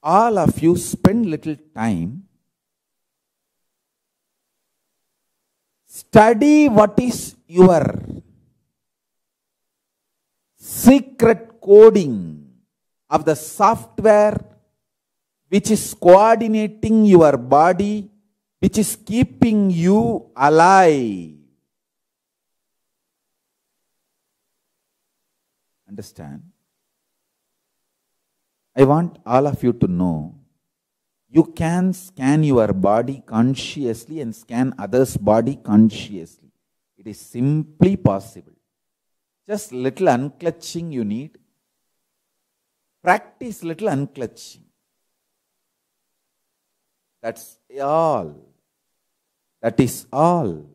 all of you spend little time, study what is your secret coding of the software which is coordinating your body, which is keeping you alive. Understand? I want all of you to know, you can scan your body consciously and scan others' body consciously. It is simply possible. Just little unclutching you need. Practice little unclutching. That's all. That is all.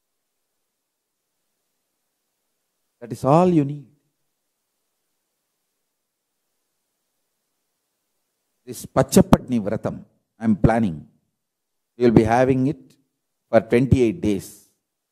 That is all you need. This Pachapatni Vratam, I am planning. We will be having it for 28 days.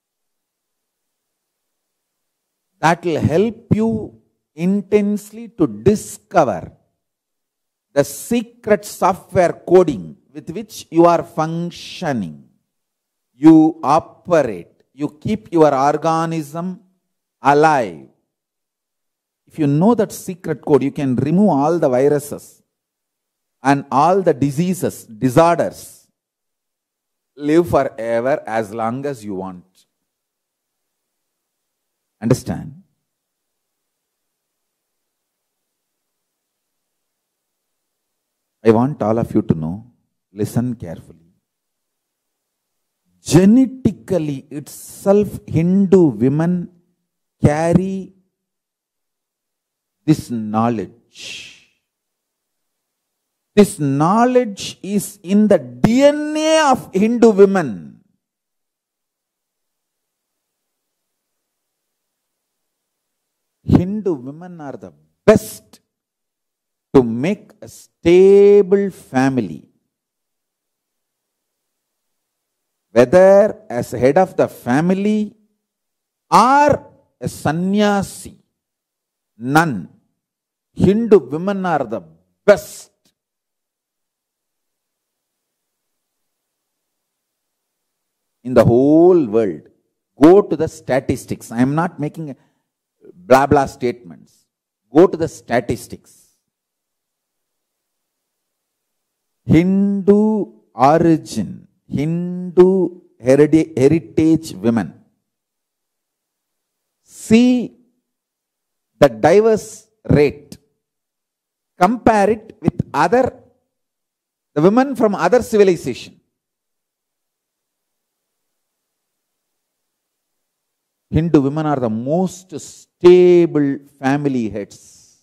That will help you intensely to discover the secret software coding with which you are functioning. You operate. You keep your organism alive. If you know that secret code, you can remove all the viruses and all the diseases, disorders. Live forever as long as you want. Understand? I want all of you to know, listen carefully. Genetically itself, Hindu women carry this knowledge. This knowledge is in the DNA of Hindu women. Hindu women are the best to make a stable family. Whether as head of the family or a sannyasi, nun, Hindu women are the best. In the whole world. Go to the statistics. I am not making blah blah statements. Go to the statistics. Hindu origin, Hindu heritage women. See the diverse rate. Compare it with the women from other civilization. Hindu women are the most stable family heads.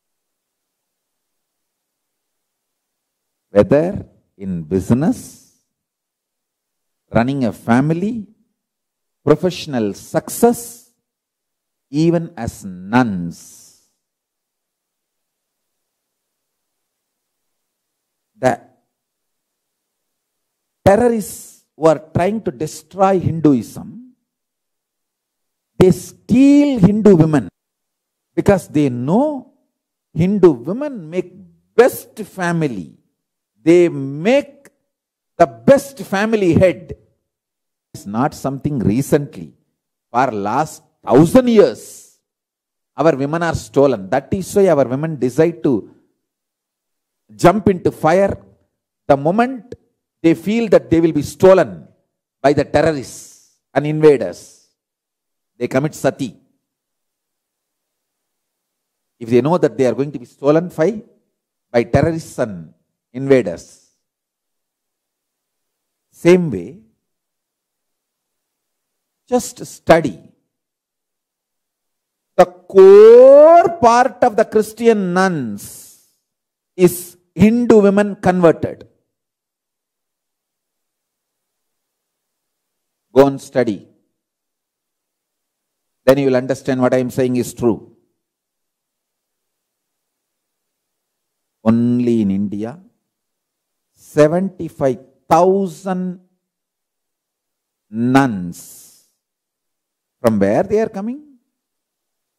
Whether in business, running a family, professional success, even as nuns. The terrorists who are trying to destroy Hinduism, they steal Hindu women because they know Hindu women make best family. They make the best family head. It's not something recently. For last 1,000 years, our women are stolen. That is why our women decide to jump into fire the moment they feel that they will be stolen by the terrorists and invaders. They commit sati. If they know that they are going to be stolen by terrorists and invaders. Same way, just study. The core part of the Christian nuns is Hindu women converted. Go and study. Then you will understand what I am saying is true. Only in India, 75,000 nuns. From where they are coming?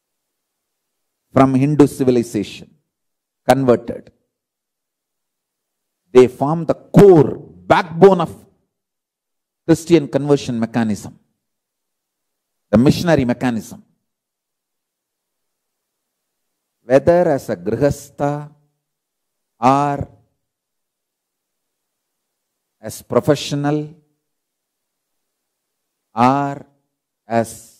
From Hindu civilization, converted. they form the core, backbone of Christian conversion mechanism, the missionary mechanism. Whether as a grihastha or as professional or as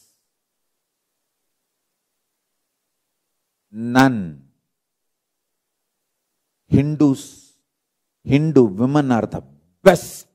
nun, Hindu women are the best